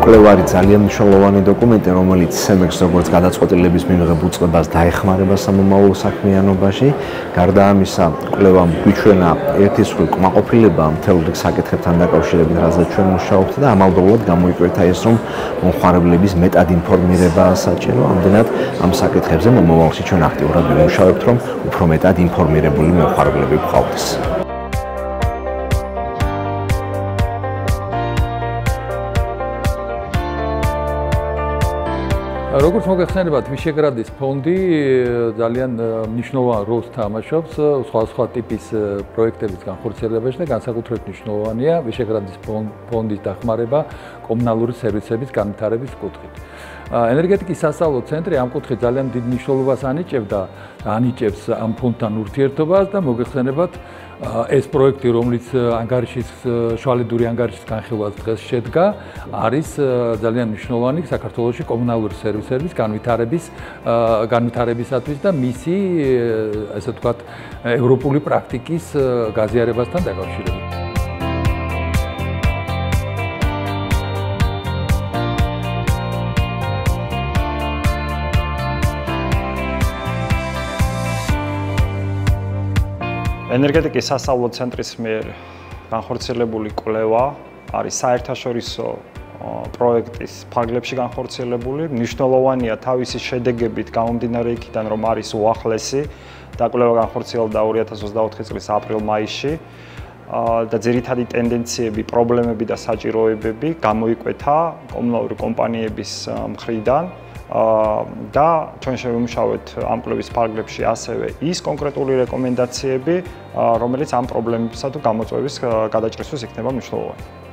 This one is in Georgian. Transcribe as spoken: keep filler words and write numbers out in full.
კვლევა არის ძალიან მნიშვნელოვანი დოკუმენტი, რომელიც სემექს როგორც გადაწყვეტილების მიღების უწყებას დაეხმარება სამომავლო საქმიანობაში. გარდა ამისა, კვლევამ გვიჩვენა ერთი მსხვილი კმაყოფილება მთელ რიგ საკითხებთან დაკავშირებით, რაზეც ჩვენ მუშაობთ და ამავდროულად გამოიკვეთა ეს, რომ მომხმარებლების მეტად ინფორმირებაა საჭირო. ამდენად ამ საკითხებზე მომავალში ჩვენ აქტიურად ვიმუშავებთ, რომ უფრო მეტად ინფორმირებული მომხმარებლები გვყავდეს. როგორც მოგეხსენებათ, ვიშეგრადის ფონდი ძალიან მნიშვნელოვან როლს თამაშობს სხვადასხვა ტიპის პროექტების განხორციელებაში და განსაკუთრებით მნიშვნელოვანია ვიშეგრადის ფონდის დახმარება კომუნალური სერვისების განვითარების კუთხით. ენერგეტიკის სასწავლო ცენტრი ამ კუთხით ძალიან დიდ მნიშვნელობას ანიჭებდა, ანიჭებს ამ ფონდთან ურთიერთობას და მოგეხსენებათ ეს პროექტი, რომელიც ანგარიშის შუალედური ანგარიშის განხილვას დღეს შედგა, არის ძალიან მნიშვნელოვანი საქართველოში კომუნალური სერვისების განვითარების განვითარებისათვის და მისი, ესე ვთქვათ, ევროპული პრაქტიკის გაზიარებასთან დაკავშირებით. ენერგეტიკის სასწავლო ცენტრის მიერ განხორციელებული კვლევა არის საერთაშორისო პროექტის ფარგლებში განხორციელებული. მნიშვნელოვანია თავისი შედეგებით გამომდინარე იქიდან, რომ არის უახლესი და კვლევა განხორციელდა ორი ათას ოცდაოთხი წლის აპრილ-მაისში და ძირითადი ტენდენციები, პრობლემები და საჭიროებები გამოიკვეთა კომუნალური კომპანიების მხრიდან. და ჩვენ შევიმუშავეთ ამ კვლევის ფარგლებში ასევე ის კონკრეტული რეკომენდაციები, რომელიც ამ პრობლემებისა თუ გამოწვევის გადაჭრისთვის იქნება მნიშვნელოვანი.